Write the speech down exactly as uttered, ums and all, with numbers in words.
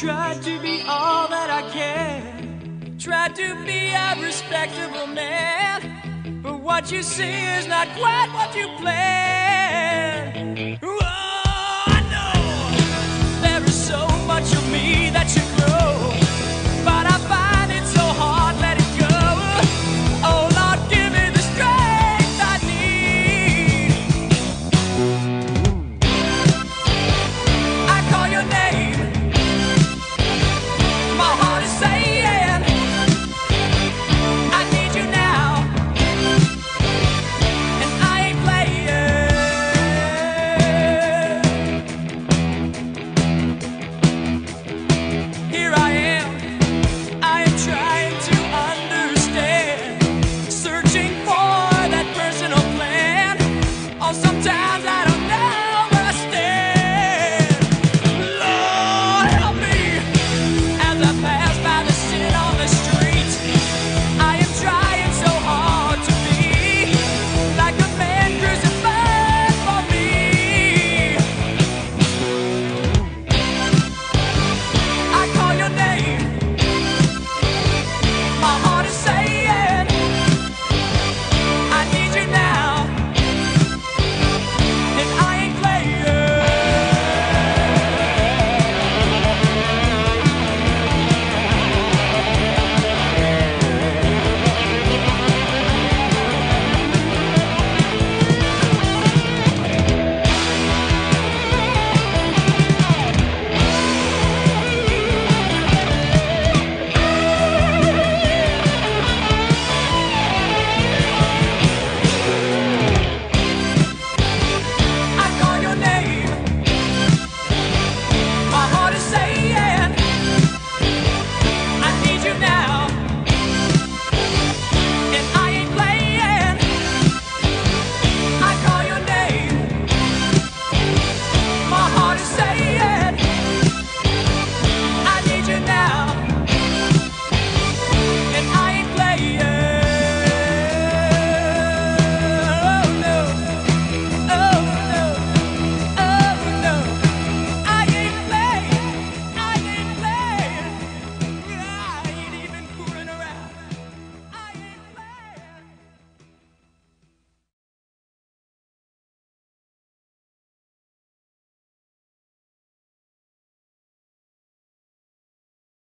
tried to be all that I can, tried to be a respectable man, but what you see is not quite what you planned. Oh, I know there is so much of me that you